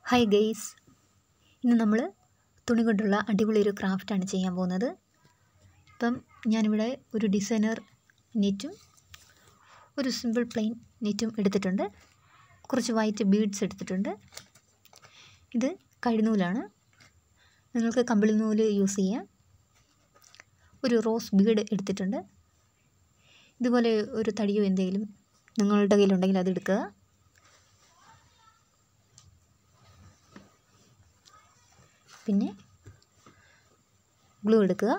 Hi guys, ഇന്ന് നമ്മൾ തുണി കൊണ്ടുള്ള അടിപൊളി ഒരു ക്രാഫ്റ്റാണ് ചെയ്യാൻ പോകുന്നത്. ഇപ്പം ഞാനിവിടെ ഒരു ഡിസൈനർ നെറ്റും ഒരു സിമ്പിൾ പ്ലെയിൻ നെറ്റും എടുത്തിട്ടുണ്ട്. കുറച്ച് വൈറ്റ് ബീഡ്സ് എടുത്തിട്ടുണ്ട്. ഇത് കഴുനൂലാണ്. നിങ്ങൾക്ക് കമ്പിളി നൂല് യൂസ് ചെയ്യാം. ഒരു റോസ് ബീഡ് എടുത്തിട്ടുണ്ട്. ഇതുപോലെ ഒരു തടിയോ എന്തെങ്കിലും നിങ്ങളുടെ കയ്യിലുണ്ടെങ്കിൽ അത് എടുക്കുക. പിന്നെ ഗ്ലൂ എടുക്കുക.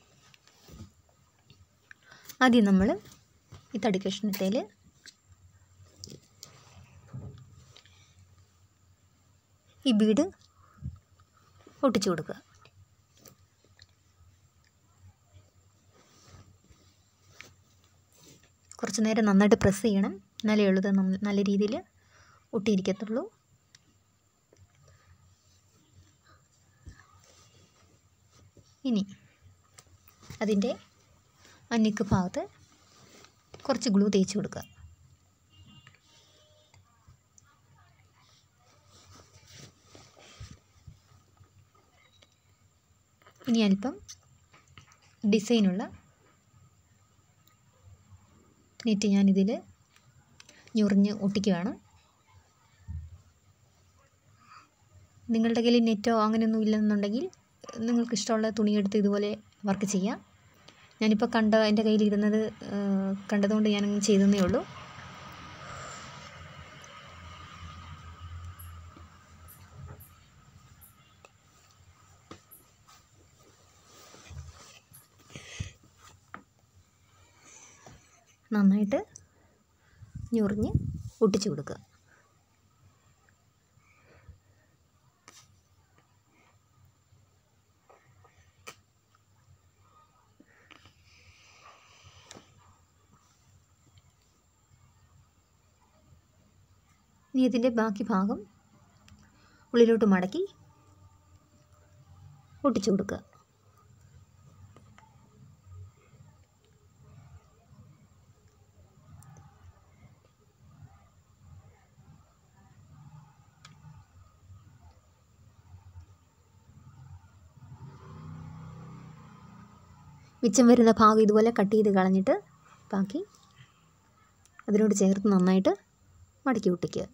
ആദ്യം നമ്മൾ ഈ തടി കഷ്ണത്തിൽ ഈ ബീഡ് ഒട്ടിച്ചു കൊടുക്കുക. കുറച്ച് നേരം നന്നായിട്ട് പ്രസ് ചെയ്യണം, എന്നാലേ ഉള്ളത് നല്ല രീതിയിൽ ഒട്ടിയിരിക്കത്തുള്ളൂ. ഇനി അതിൻ്റെ നെക്ക് ഭാഗത്ത് കുറച്ച് ഗ്ലൂ തേച്ച് കൊടുക്കുക. ഇനി അല്പം ഡിസൈനുള്ള നെറ്റ് ഞാനിതിൽ ഞൊറിഞ്ഞ് ഒട്ടിക്കുകയാണ്. നിങ്ങളുടെ കയ്യിൽ നെറ്റോ അങ്ങനെയൊന്നും ഇല്ലെന്നുണ്ടെങ്കിൽ നിങ്ങൾക്ക് ഇഷ്ടമുള്ള തുണിയെടുത്ത് ഇതുപോലെ വർക്ക് ചെയ്യാം. ഞാനിപ്പോൾ എൻ്റെ കയ്യിലിരുന്നത് കണ്ടതുകൊണ്ട് ഞാനങ്ങനെ ചെയ്തതേ ഉള്ളൂ. നന്നായിട്ട് ഞൊറിഞ്ഞ് ഒട്ടിച്ചു കൊടുക്കുക. ഇനി ഇതിൻ്റെ ബാക്കി ഭാഗം ഉള്ളിലോട്ട് മടക്കി ഒട്ടിച്ചു കൊടുക്കുക. മിച്ചം വരുന്ന ഭാഗം ഇതുപോലെ കട്ട് ചെയ്ത് കളഞ്ഞിട്ട് ബാക്കി അതിനോട് ചേർത്ത് നന്നായിട്ട് മടക്കി ഒട്ടിക്കുക.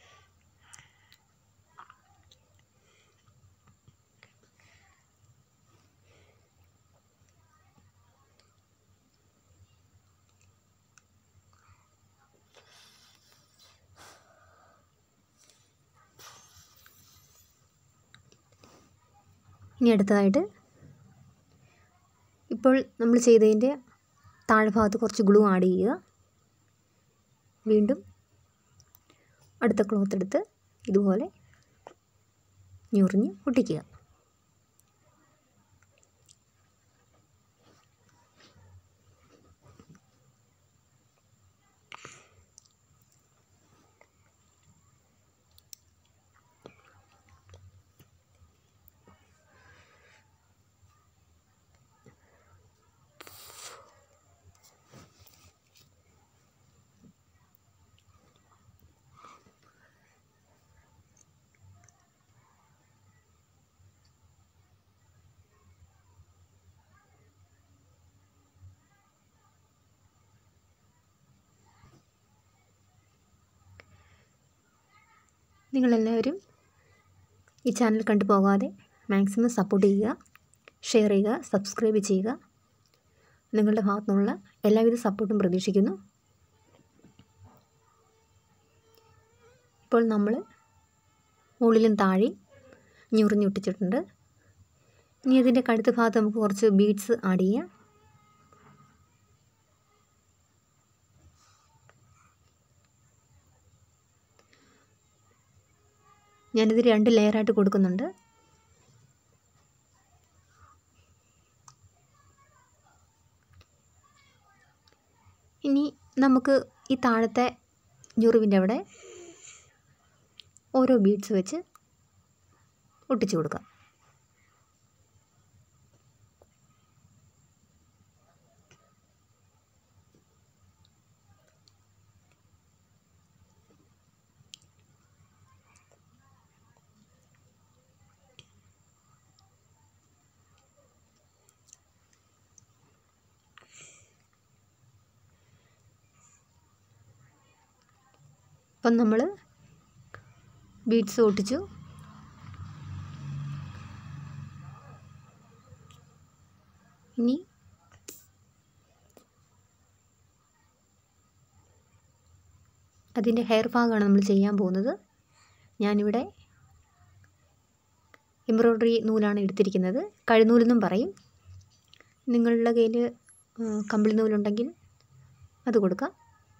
ഇനി അടുത്തതായിട്ട് ഇപ്പോൾ നമ്മൾ ചെയ്തതിൻ്റെ താഴ്ഭാഗത്ത് കുറച്ച് ഗ്ലൂ ആഡ് ചെയ്യുക. വീണ്ടും അടുത്ത ക്ലോത്ത് എടുത്ത് ഇതുപോലെ ഞൊറിഞ്ഞ് ഒട്ടിക്കുക. നിങ്ങളെല്ലാവരും ഈ ചാനൽ കണ്ടു പോകാതെ മാക്സിമം സപ്പോർട്ട് ചെയ്യുക, ഷെയർ ചെയ്യുക, സബ്സ്ക്രൈബ് ചെയ്യുക. നിങ്ങളുടെ ഭാഗത്തു നിന്നുള്ള എല്ലാവിധ സപ്പോർട്ടും പ്രതീക്ഷിക്കുന്നു. ഇപ്പോൾ നമ്മൾ മുകളിലും താഴെയും ഞൊറിഞ്ഞൊട്ടിച്ചിട്ടുണ്ട്. ഇനി അതിൻ്റെ കഴുത്ത് ഭാഗത്ത് നമുക്ക് കുറച്ച് ബീഡ്സ് ആഡ് ചെയ്യാം. ഞാനിത് 2 ലെയറായിട്ട് കൊടുക്കുന്നുണ്ട്. ഇനി നമുക്ക് ഈ താഴത്തെ ഞൊറിവിൻ്റെ അവിടെ ഓരോ ബീഡ്സ് വെച്ച് ഒട്ടിച്ചു കൊടുക്കാം. ഇപ്പം നമ്മൾ ബീഡ്സ് ഒട്ടിച്ചു. ഇനി അതിൻ്റെ ഹെയർ ഭാഗമാണ് നമ്മൾ ചെയ്യാൻ പോകുന്നത്. ഞാനിവിടെ എംബ്രോയ്ഡറി നൂലാണ് എടുത്തിരിക്കുന്നത്. കഴുനൂലെന്നും പറയും. നിങ്ങളുടെ കയ്യിൽ കമ്പിളി നൂലുണ്ടെങ്കിൽ അത് കൊടുക്കാം.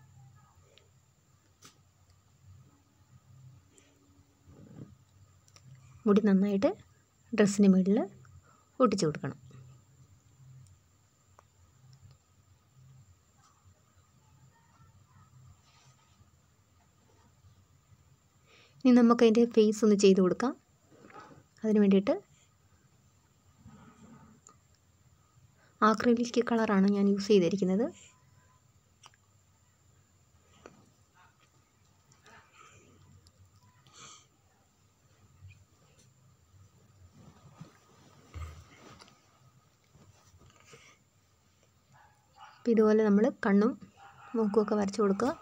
മുടി നന്നായിട്ട് ഡ്രസ്സിന് മുകളിൽ ഒട്ടിച്ചു കൊടുക്കണം. ഇനി നമുക്കതിൻ്റെ ഫേസ് ഒന്ന് ചെയ്ത് കൊടുക്കാം. അതിന് വേണ്ടിയിട്ട് ആക്രിലിക് കളറാണ് ഞാൻ യൂസ് ചെയ്തിരിക്കുന്നത്. അപ്പോൾ ഇതുപോലെ നമ്മൾ കണ്ണും മൂക്കുമൊക്കെ വരച്ചു കൊടുക്കുക.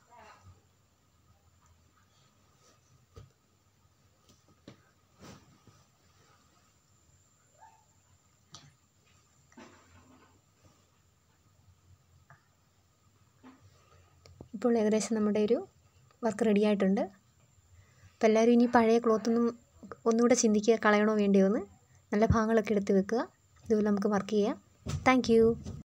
ഇപ്പോൾ ഏകദേശം നമ്മുടെ ഒരു വർക്ക് റെഡി ആയിട്ടുണ്ട്. അപ്പോൾ എല്ലാവരും ഇനി പഴയ ക്ലോത്തൊന്നും ഒന്നുകൂടെ ചിന്തിക്കുക, കളയണോ വേണ്ടിയോ എന്ന്. നല്ല ഭാഗങ്ങളൊക്കെ എടുത്ത് വെക്കുക. ഇതുപോലെ നമുക്ക് വർക്ക് ചെയ്യാം. Thank U.